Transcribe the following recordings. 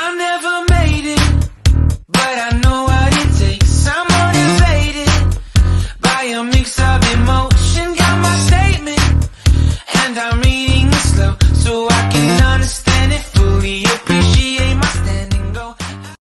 I never made it, but I know what it takes. I'm motivated by a mix of emotion. Got my statement, and I'm reading it slow so I can understand it fully. Appreciate my standing go.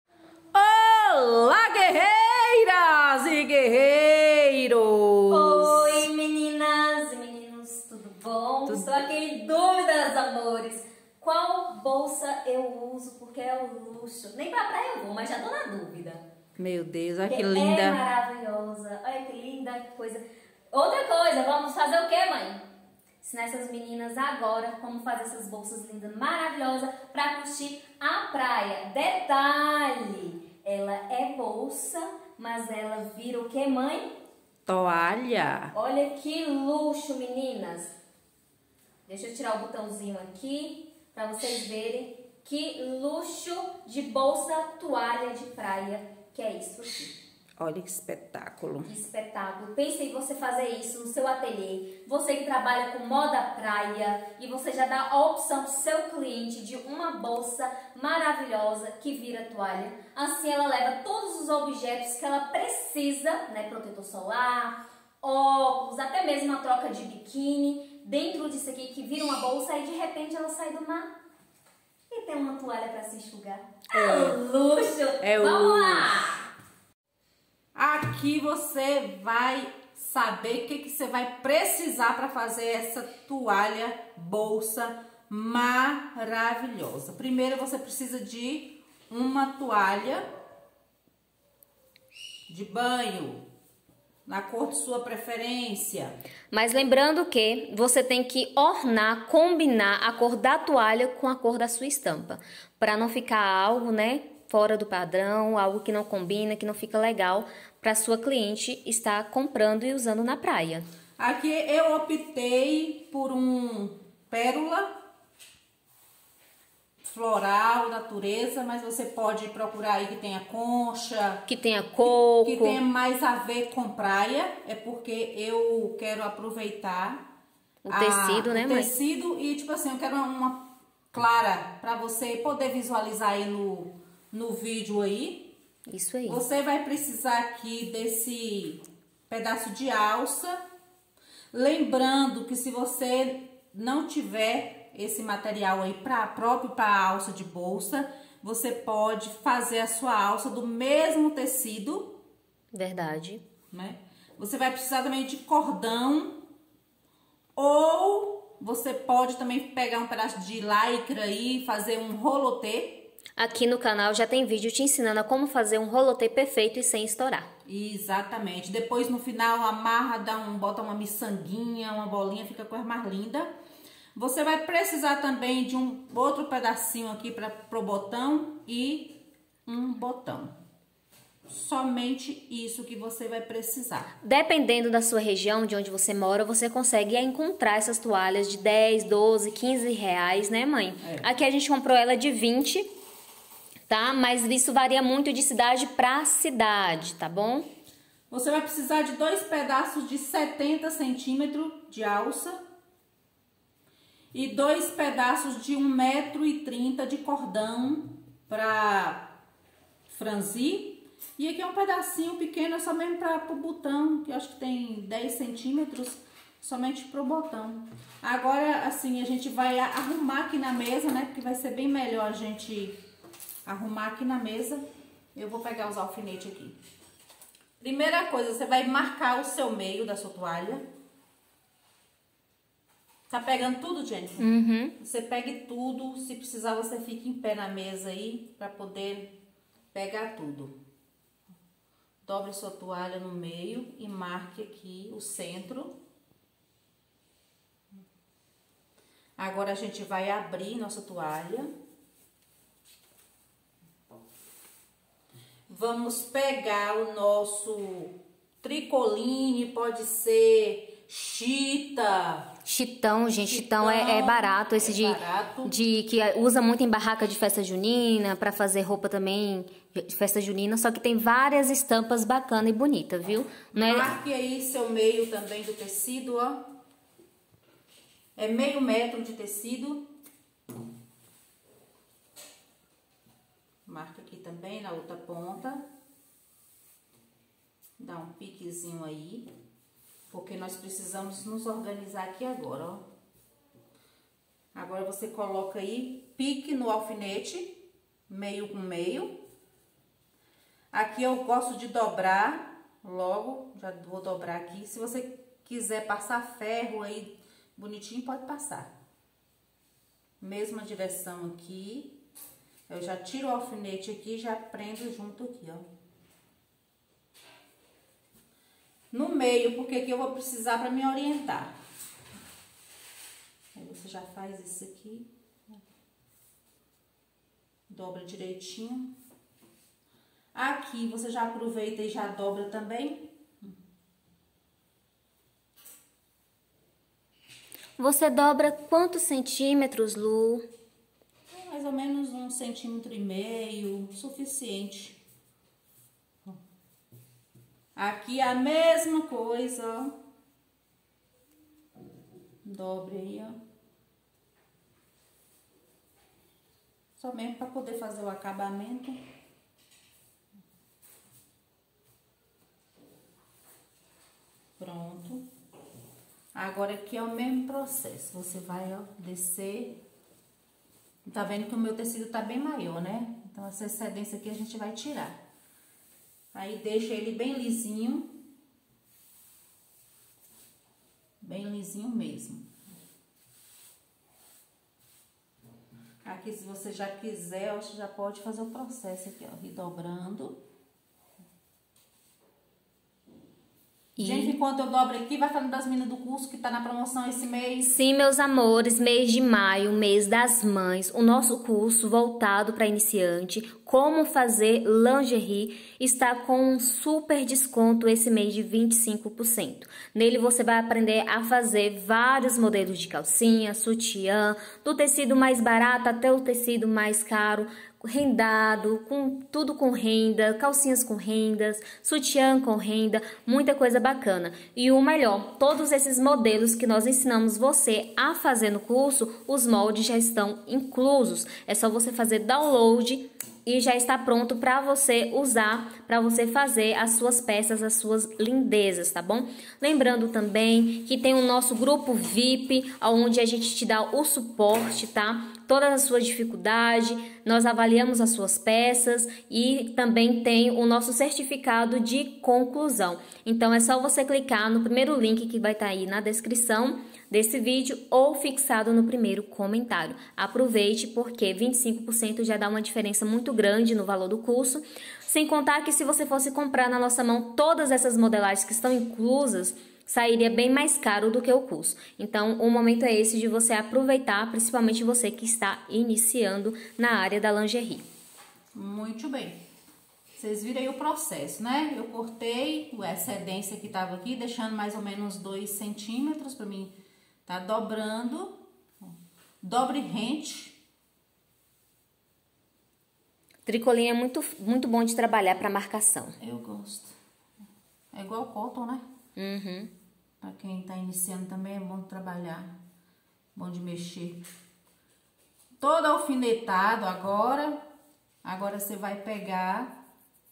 Olá, guerreiras e guerreiros! Oi, meninas e meninos, tudo bom? Estou aqui em dúvidas, amores. Qual bolsa eu uso? Porque é o luxo. Nem pra praia eu vou, mas já tô na dúvida. Meu Deus, olha que É linda. maravilhosa. Olha que linda, que coisa. Outra coisa, vamos fazer o quê, mãe? Ensinar essas meninas agora como fazer essas bolsas lindas, maravilhosas, pra curtir a praia. Detalhe, ela é bolsa, mas ela vira o quê, mãe? Toalha. Olha que luxo, meninas. Deixa eu tirar o botãozinho aqui para vocês verem que luxo de bolsa toalha de praia que é isso aqui. Olha que espetáculo. Que espetáculo. Pense em você fazer isso no seu ateliê. Você que trabalha com moda praia e você já dá a opção para o seu cliente de uma bolsa maravilhosa que vira toalha. Assim ela leva todos os objetos que ela precisa, né? Protetor solar, óculos, até mesmo uma troca de biquíni dentro disso aqui que vira uma bolsa e de repente ela sai do mar e tem uma toalha para se enxugar. Luxo! Vamos lá! Aqui você vai saber o que você vai precisar para fazer essa toalha bolsa maravilhosa. Primeiro você precisa de uma toalha de banho, na cor de sua preferência. Mas lembrando que você tem que ornar, combinar a cor da toalha com a cor da sua estampa, para não ficar algo, né, fora do padrão, algo que não combina, que não fica legal para sua cliente estar comprando e usando na praia. Aqui eu optei por um pérola floral, natureza, mas você pode procurar aí que tenha concha, que tenha coco, que tenha mais a ver com praia, é porque eu quero aproveitar o tecido, né, o mãe? tecido e tipo assim, eu quero uma clara para você poder visualizar aí no vídeo aí. Isso aí. Você vai precisar aqui desse pedaço de alça. Lembrando que se você não tiver esse material aí próprio para alça de bolsa, você pode fazer a sua alça do mesmo tecido. Verdade. Né? Você vai precisar também de cordão, ou você pode também pegar um pedaço de lycra aí e fazer um rolotê. Aqui no canal já tem vídeo te ensinando a como fazer um rolotê perfeito e sem estourar. Exatamente. Depois no final amarra, bota uma miçanguinha, uma bolinha, fica a coisa mais linda. Você vai precisar também de um outro pedacinho aqui pro botão e um botão. Somente isso que você vai precisar. Dependendo da sua região, de onde você mora, você consegue encontrar essas toalhas de 10, 12, 15 reais, né, mãe? É. Aqui a gente comprou ela de 20, tá? Mas isso varia muito de cidade para cidade, tá bom? Você vai precisar de 2 pedaços de 70 centímetros de alça e 2 pedaços de 1,30 m de cordão para franzir. E aqui é um pedacinho pequeno, é só mesmo para o botão, que eu acho que tem 10 centímetros, somente pro botão. Agora, assim, a gente vai arrumar aqui na mesa, né? Porque vai ser bem melhor a gente arrumar aqui na mesa. Eu vou pegar os alfinetes aqui. Primeira coisa, você vai marcar o seu meio da sua toalha. Tá pegando tudo, Jennifer? Uhum. Você pegue tudo, se precisar você fica em pé na mesa aí para poder pegar tudo. Dobre sua toalha no meio e marque aqui o centro. Agora a gente vai abrir nossa toalha. Vamos pegar o nosso tricoline, pode ser chita. Chitão, gente, chitão é barato, esse barato. Que usa muito em barraca de festa junina, para fazer roupa também de festa junina, só que tem várias estampas bacanas e bonitas, viu? Não é... Marque aí seu meio também do tecido, ó. É meio metro de tecido. Marca aqui também na outra ponta. Dá um piquezinho aí, porque nós precisamos nos organizar aqui agora, ó. Agora você coloca aí, pique no alfinete, meio com meio. Aqui eu gosto de dobrar logo, já vou dobrar aqui. Se você quiser passar ferro aí bonitinho, pode passar. Mesma direção aqui. Eu já tiro o alfinete aqui e já prendo junto aqui, ó. No meio, porque aqui eu vou precisar para me orientar. Aí você já faz isso aqui. Dobra direitinho. Aqui você já aproveita e já dobra também. Você dobra quantos centímetros, Lu? Mais ou menos 1,5 centímetro, suficiente. Aqui a mesma coisa, ó. Dobre aí, ó. Só mesmo para poder fazer o acabamento. Pronto. Agora aqui é o mesmo processo. Você vai, ó, descer. Tá vendo que o meu tecido tá bem maior, né? Então essa excedência aqui a gente vai tirar. Aí deixa ele bem lisinho. Bem lisinho mesmo. Aqui, se você já quiser, você já pode fazer o processo aqui, ó, redobrando. Gente, enquanto eu dobro aqui, vai falando das meninas do curso que tá na promoção esse mês. Sim, meus amores, mês de maio, mês das mães, o nosso curso voltado para iniciante, como fazer lingerie, está com um super desconto esse mês de 25%. Nele você vai aprender a fazer vários modelos de calcinha, sutiã, do tecido mais barato até o tecido mais caro, rendado, com tudo com renda, calcinhas com rendas, sutiã com renda, muita coisa bacana. E o melhor, todos esses modelos que nós ensinamos você a fazer no curso, os moldes já estão inclusos. É só você fazer download e já está pronto para você usar, para você fazer as suas peças, as suas lindezas, tá bom? Lembrando também que tem o nosso grupo VIP, onde a gente te dá o suporte, tá? Todas as suas dificuldades, nós avaliamos as suas peças e também tem o nosso certificado de conclusão. Então é só você clicar no primeiro link que vai estar aí na descrição desse vídeo ou fixado no primeiro comentário. Aproveite porque 25% já dá uma diferença muito grande no valor do curso. Sem contar que se você fosse comprar na nossa mão todas essas modelagens que estão inclusas, sairia bem mais caro do que o curso. Então, o momento é esse de você aproveitar, principalmente você que está iniciando na área da lingerie. Muito bem. Vocês viram aí o processo, né? Eu cortei a excedência que estava aqui, deixando mais ou menos 2 centímetros para mim tá dobrando. Dobre rente. Tricolinho é muito bom de trabalhar para marcação. Eu gosto. É igual cotton, né? Uhum. Pra quem tá iniciando também é bom de trabalhar, bom de mexer. Todo alfinetado agora. Agora você vai pegar.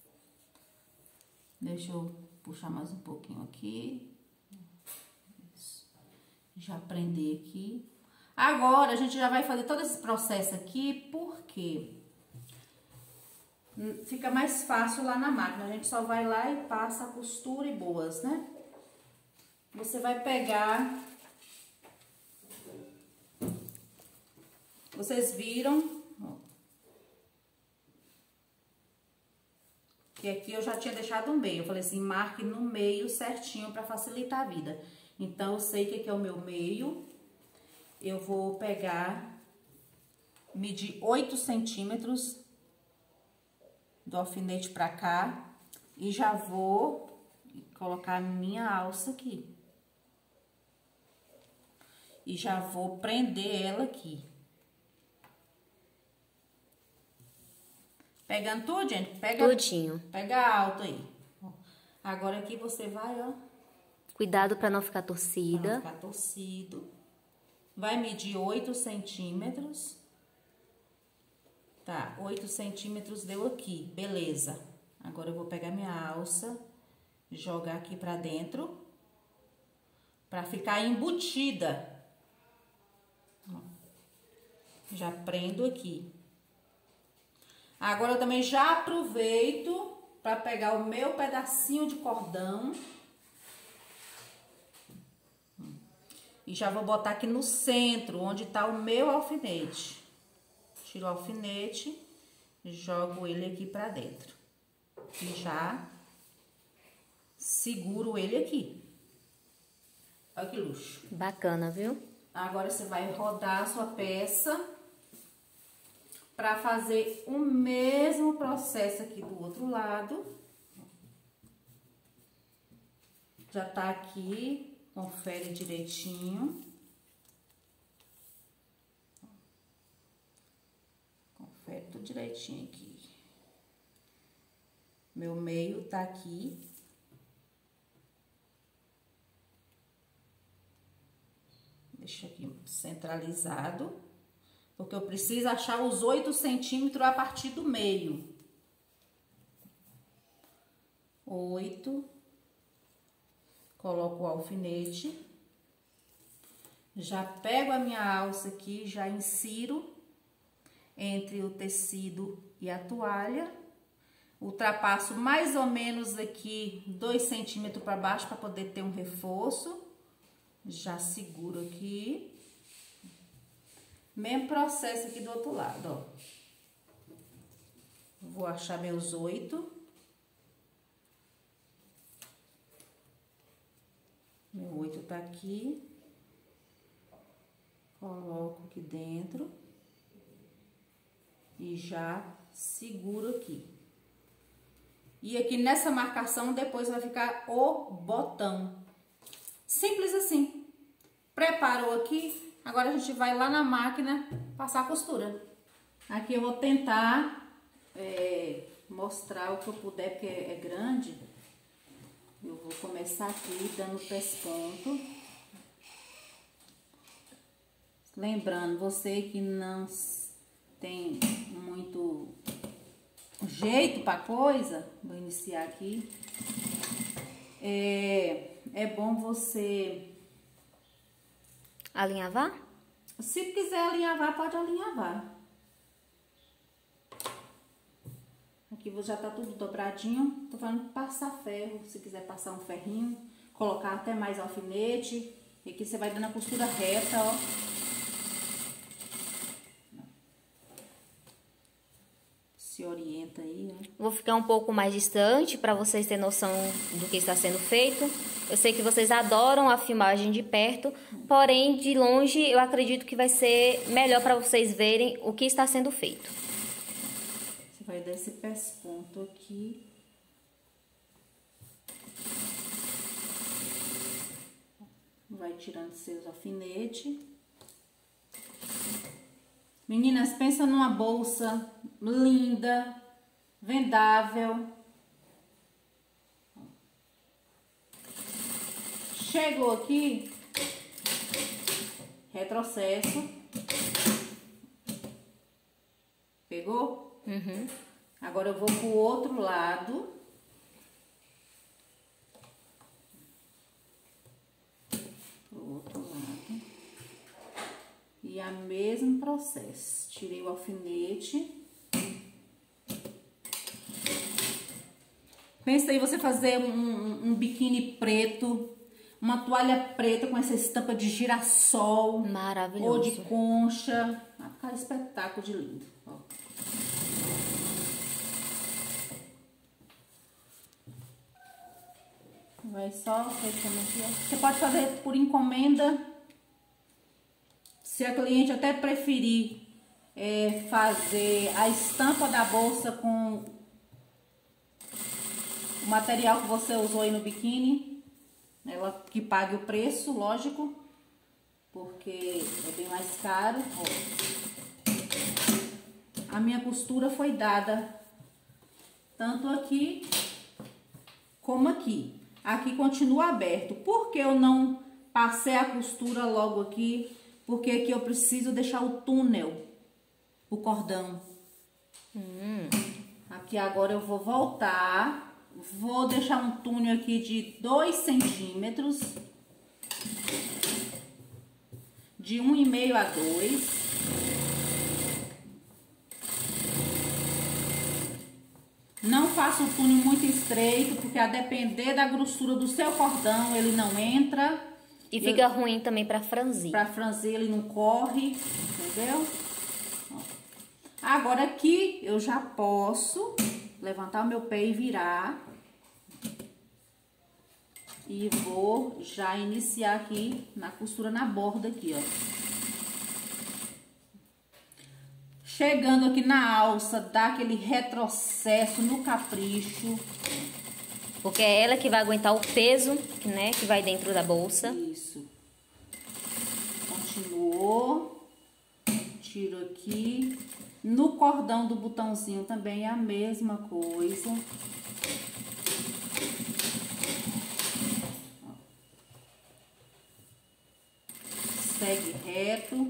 Deixa eu puxar mais um pouquinho aqui. Isso. Já prender aqui. Agora a gente já vai fazer todo esse processo aqui, porque fica mais fácil lá na máquina. A gente só vai lá e passa a costura e boas, né? Você vai pegar, vocês viram, ó, que aqui eu já tinha deixado um meio. Eu falei assim, marque no meio certinho para facilitar a vida. Então, eu sei que aqui é o meu meio. Eu vou pegar, medir 8 centímetros do alfinete para cá e já vou colocar a minha alça aqui. E já vou prender ela aqui. Pegando tudo, gente? Pega Tudinho. Pega alto aí. Agora aqui você vai, ó. Cuidado para não ficar torcida. Pra não ficar torcido. Vai medir 8 centímetros. Tá, 8 centímetros deu aqui, beleza. Agora eu vou pegar minha alça, jogar aqui pra dentro, pra ficar embutida. Ó, já prendo aqui. Agora eu também já aproveito pra pegar o meu pedacinho de cordão. E já vou botar aqui no centro, onde tá o meu alfinete. Tiro o alfinete, jogo ele aqui pra dentro. E já seguro ele aqui. Olha que luxo. Bacana, viu? Agora você vai rodar a sua peça pra fazer o mesmo processo aqui do outro lado. Já tá aqui. Confere direitinho. Confere tudo direitinho aqui. Meu meio tá aqui. Deixa aqui centralizado. Porque eu preciso achar os 8 centímetros a partir do meio. 8. Coloco o alfinete, já pego a minha alça aqui, já insiro entre o tecido e a toalha, ultrapasso mais ou menos aqui 2 centímetros para baixo para poder ter um reforço, já seguro aqui, mesmo processo aqui do outro lado, ó. Vou achar meus 8. Meu 8 tá aqui, coloco aqui dentro e já seguro aqui. E aqui nessa marcação depois vai ficar o botão. Simples assim. Preparou aqui, agora a gente vai lá na máquina passar a costura. Aqui eu vou tentar mostrar o que eu puder, porque é grande. Eu vou começar aqui dando pesponto. Lembrando, você que não tem muito jeito para coisa, vou iniciar aqui. É bom você alinhavar? Se quiser alinhavar, pode alinhavar. Aqui já tá tudo dobradinho. Tô falando passar ferro. Se quiser passar um ferrinho, colocar até mais alfinete. E aqui você vai dando a costura reta, ó. Se orienta aí, ó. Vou ficar um pouco mais distante para vocês terem noção do que está sendo feito. Eu sei que vocês adoram a filmagem de perto, porém de longe eu acredito que vai ser melhor para vocês verem o que está sendo feito. Você vai dar esse pesponto aqui. Vai tirando seus alfinetes. Meninas, pensa numa bolsa linda, vendável. Chegou aqui, retrocesso. Pegou? Uhum. Agora eu vou pro outro lado. Pro outro lado. E a mesmo processo. Tirei o alfinete. Pensa aí você fazer um biquíni preto, uma toalha preta com essa estampa de girassol. Maravilhoso. Ou de concha. Vai ficar um espetáculo de lindo. Ó. Vai só fechando aqui, ó. Você pode fazer por encomenda. Se a cliente até preferir fazer a estampa da bolsa com o material que você usou aí no biquíni, ela que pague o preço, lógico, porque é bem mais caro. Ó. A minha costura foi dada tanto aqui como aqui. Aqui continua aberto. Por que eu não passei a costura logo aqui? Porque aqui eu preciso deixar o túnel, o cordão. Aqui agora eu vou voltar, vou deixar um túnel aqui de 2 centímetros, de 1,5 a 2. Não faça o túnel muito estreito, porque a depender da grossura do seu cordão, ele não entra. E fica ruim também pra franzir. Pra franzir, ele não corre, entendeu? Ó. Agora aqui, eu já posso levantar o meu pé e virar. E vou já iniciar aqui na costura na borda aqui, ó. Chegando aqui na alça, dá aquele retrocesso no capricho. Porque é ela que vai aguentar o peso, né, que vai dentro da bolsa. Isso. Continuou. Tiro aqui. No cordão do botãozinho também é a mesma coisa. Segue reto.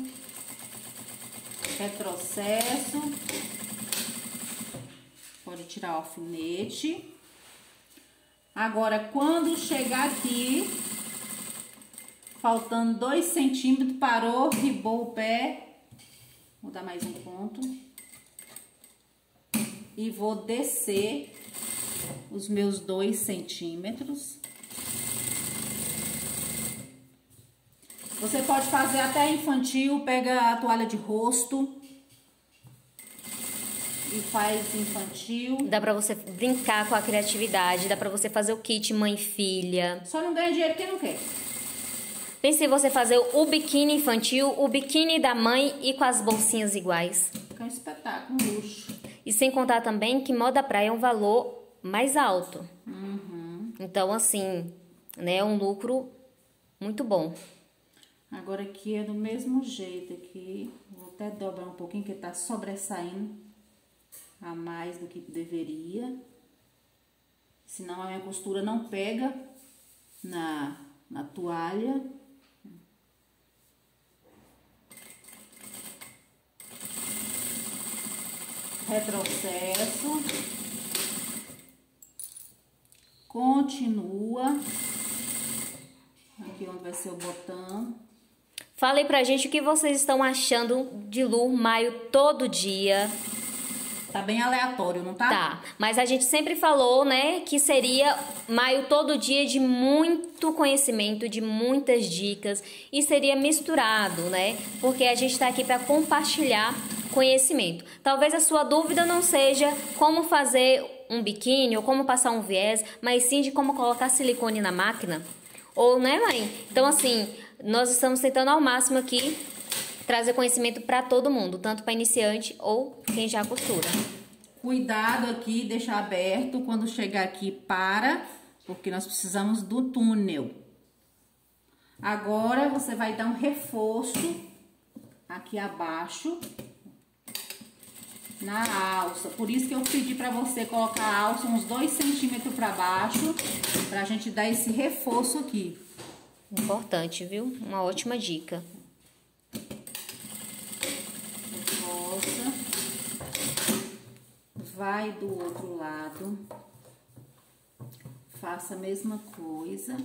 Retrocesso. Pode tirar o alfinete. Agora, quando chegar aqui, faltando 2 centímetros, parou, ribou o pé. Vou dar mais um ponto. E vou descer os meus 2 centímetros. Você pode fazer até infantil, pega a toalha de rosto e faz infantil. Dá pra você brincar com a criatividade, dá pra você fazer o kit mãe e filha. Só não ganha dinheiro quem não quer. Pense em você fazer o biquíni infantil, o biquíni da mãe e com as bolsinhas iguais. Fica um espetáculo, um luxo. E sem contar também que moda praia é um valor mais alto. Então, assim, né, é um lucro muito bom. Agora aqui é do mesmo jeito aqui. Vou até dobrar um pouquinho, que tá sobressaindo a mais do que deveria. Senão a minha costura não pega na toalha. Retrocesso. Continua. Aqui onde vai ser o botão. Fala aí pra gente o que vocês estão achando de Lu Maio todo dia. Tá bem aleatório, não tá? Tá, mas a gente sempre falou, né, que seria Maio todo dia de muito conhecimento, de muitas dicas e seria misturado, né? Porque a gente tá aqui para compartilhar conhecimento. Talvez a sua dúvida não seja como fazer um biquíni ou como passar um viés, mas sim de como colocar silicone na máquina. Ou, né, mãe? Então, assim, nós estamos tentando ao máximo aqui trazer conhecimento para todo mundo, tanto para iniciante ou quem já costura. Cuidado aqui, deixar aberto. Quando chegar aqui, para, porque nós precisamos do túnel. Agora, você vai dar um reforço aqui abaixo na alça. Por isso que eu pedi para você colocar a alça uns 2 centímetros para baixo, pra gente dar esse reforço aqui. Importante, viu? Uma ótima dica. Reforça. Vai do outro lado. Faça a mesma coisa.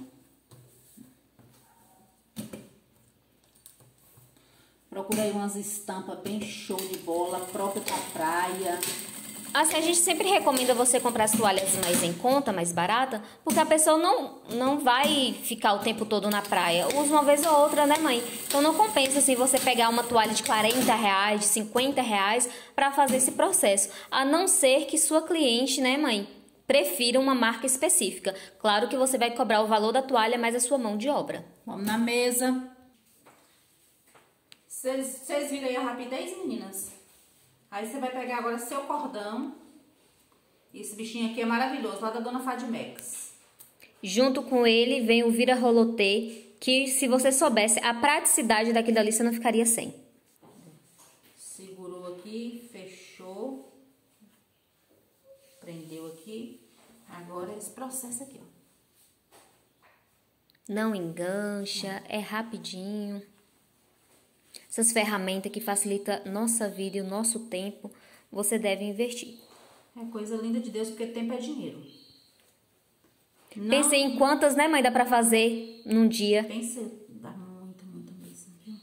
Procura aí umas estampas bem show de bola, própria pra praia. Assim, a gente sempre recomenda você comprar as toalhas mais em conta, mais barata, porque a pessoa não vai ficar o tempo todo na praia. Usa uma vez ou outra, né, mãe? Então não compensa, assim, você pegar uma toalha de R$40, de R$50 para fazer esse processo. A não ser que sua cliente, né, mãe, prefira uma marca específica. Claro que você vai cobrar o valor da toalha mais a sua mão de obra. Vamos na mesa. Vocês viram aí a rapidez, meninas? Aí você vai pegar agora seu cordão. Esse bichinho aqui é maravilhoso, lá da Dona Fadimex. Junto com ele vem o vira-rolotê, que se você soubesse a praticidade daquilo ali, você não ficaria sem. Segurou aqui, fechou. Prendeu aqui. Agora esse processo aqui, ó. Não engancha, é rapidinho. Essas ferramentas que facilitam nossa vida e o nosso tempo, você deve investir. É coisa linda de Deus, porque tempo é dinheiro. Não, Pensei em quantas, né, mãe, dá pra fazer num dia. Pensei, dá muita mesmo, viu?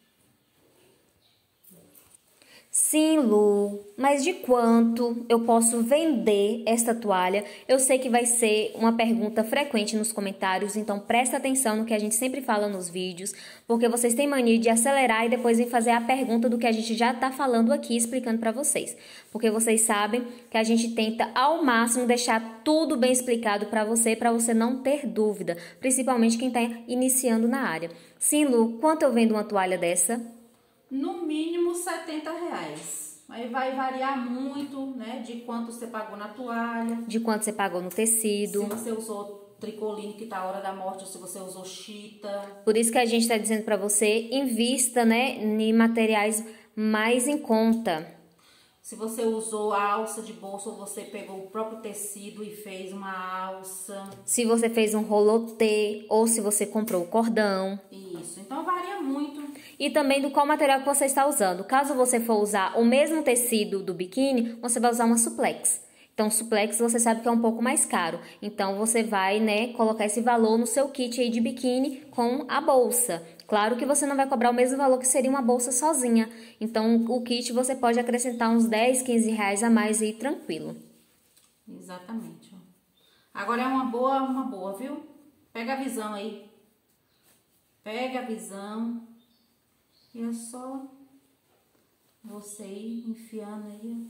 Sim, Lu, mas de quanto eu posso vender esta toalha? Eu sei que vai ser uma pergunta frequente nos comentários, então presta atenção no que a gente sempre fala nos vídeos, porque vocês têm mania de acelerar e depois vem fazer a pergunta do que a gente já tá falando aqui, explicando pra vocês. Porque vocês sabem que a gente tenta ao máximo deixar tudo bem explicado pra você não ter dúvida, principalmente quem tá iniciando na área. Sim, Lu, quanto eu vendo uma toalha dessa? No mínimo R$70. Aí vai variar muito, né, de quanto você pagou na toalha. De quanto você pagou no tecido. Se você usou tricoline, que tá a hora da morte, ou se você usou chita. Por isso que a gente tá dizendo pra você, invista, né, em materiais mais em conta. Se você usou a alça de bolsa ou você pegou o próprio tecido e fez uma alça. Se você fez um rolotê ou se você comprou o cordão. Isso, então varia muito. E também do qual material que você está usando. Caso você for usar o mesmo tecido do biquíni, você vai usar uma suplex. Então, suplex você sabe que é um pouco mais caro. Então, você vai, né, colocar esse valor no seu kit aí de biquíni com a bolsa. Claro que você não vai cobrar o mesmo valor que seria uma bolsa sozinha. Então, o kit você pode acrescentar uns 10, 15 reais a mais aí, tranquilo. Exatamente. Ó. Agora é uma boa, viu? Pega a visão aí. Pega a visão. E é só você ir enfiando aí.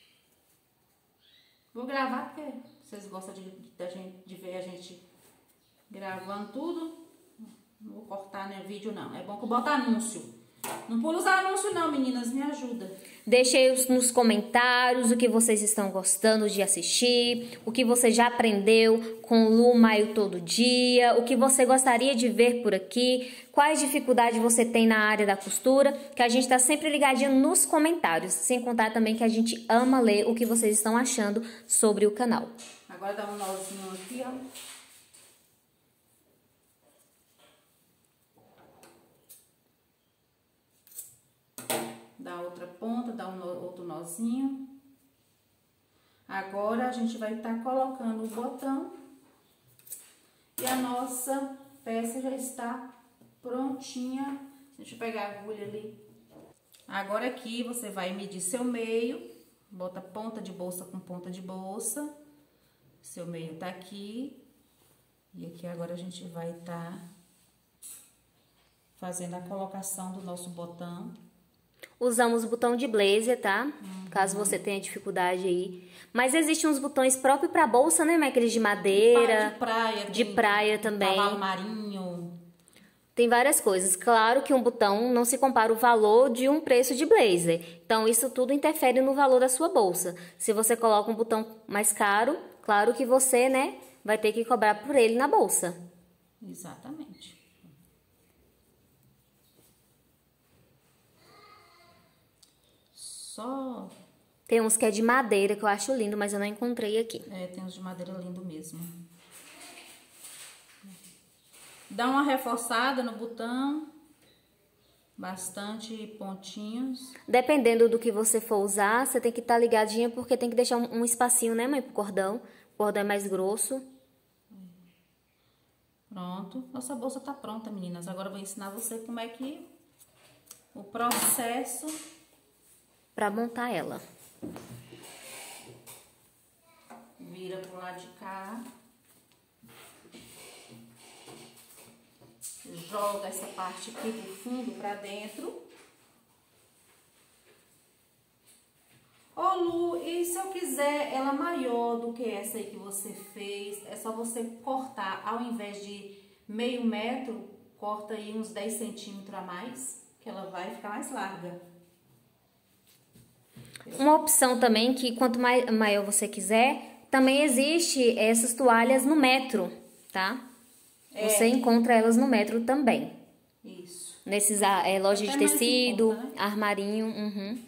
Vou gravar porque vocês gostam de ver a gente gravando tudo. Não vou cortar, né, vídeo não. É bom que eu boto anúncio. Não pula os anúncios não, meninas. Me ajuda. Deixe aí nos comentários o que vocês estão gostando de assistir, o que você já aprendeu com Lu Maio todo dia, o que você gostaria de ver por aqui, quais dificuldades você tem na área da costura, que a gente está sempre ligadinho nos comentários, sem contar também que a gente ama ler o que vocês estão achando sobre o canal. Agora dá um nozinho aqui, ó. Dá outra ponta, dá outro nozinho. Agora a gente vai estar colocando o botão. E a nossa peça já está prontinha. Deixa eu pegar a agulha ali. Agora aqui você vai medir seu meio. Bota ponta de bolsa com ponta de bolsa. Seu meio tá aqui. E aqui agora a gente vai estar fazendo a colocação do nosso botão. Usamos o botão de blazer, tá? Caso você tenha dificuldade aí. Mas existem uns botões próprios pra bolsa, né? Aqueles de madeira. De praia. De praia também. Cavalo marinho. Tem várias coisas. Claro que um botão não se compara o valor de um preço de blazer. Então, isso tudo interfere no valor da sua bolsa. Se você coloca um botão mais caro, claro que você, né, vai ter que cobrar por ele na bolsa. Exatamente. Só... Tem uns que é de madeira, que eu acho lindo, mas eu não encontrei aqui. É, tem uns de madeira lindo mesmo. Dá uma reforçada no botão. Bastante pontinhos. Dependendo do que você for usar, você tem que estar ligadinha, porque tem que deixar um espacinho, né, mãe, pro cordão. O cordão é mais grosso. Pronto. Nossa bolsa tá pronta, meninas. Agora eu vou ensinar você como é que... o processo... Pra montar ela. Vira pro lado de cá. Joga essa parte aqui do fundo pra dentro. Ô Lu, e se eu quiser ela maior do que essa aí que você fez? É só você cortar, ao invés de meio metro, corta aí uns 10 centímetros a mais, que ela vai ficar mais larga. Uma opção também, que quanto maior você quiser, também existe essas toalhas no metro, tá? Você encontra elas no metro também. Isso. Nesses lojas de tecido, conta, né? Armarinho,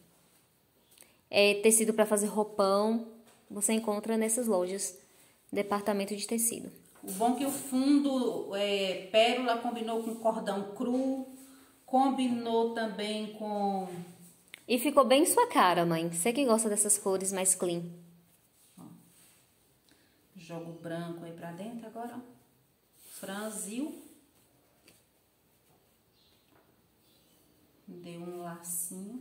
tecido para fazer roupão, você encontra nessas lojas, departamento de tecido. O bom é que o fundo pérola combinou com cordão cru, combinou também com... E ficou bem sua cara, mãe. Você que gosta dessas cores mais clean. Jogo branco aí pra dentro agora, ó. Franziu. Deu um lacinho.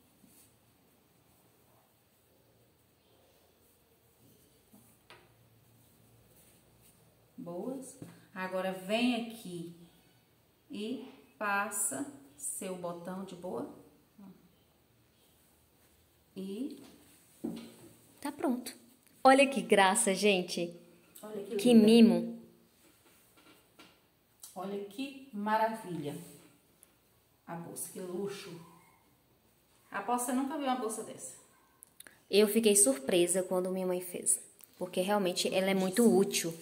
Boas. Agora vem aqui e passa seu botão de boa. E Tá pronto. Olha que graça, gente. olha que Que linda. mimo. Olha que maravilha. A bolsa, que luxo. Aposto que você nunca viu uma bolsa dessa. Eu fiquei surpresa quando minha mãe fez. Porque realmente ela é muito útil.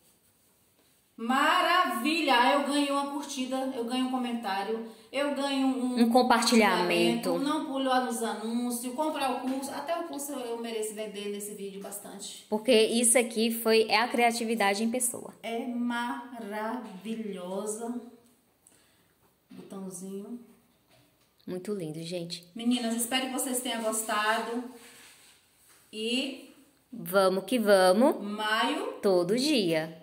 Maravilha! Eu ganho uma curtida, eu ganho um comentário, eu ganho Um compartilhamento. Não pulo lá nos anúncios, comprar o curso. Até o curso eu mereço vender nesse vídeo bastante. Porque isso aqui é a criatividade em pessoa. É maravilhosa. Botãozinho. Muito lindo, gente. Meninas, espero que vocês tenham gostado. E Vamos que vamos. maio Todo dia.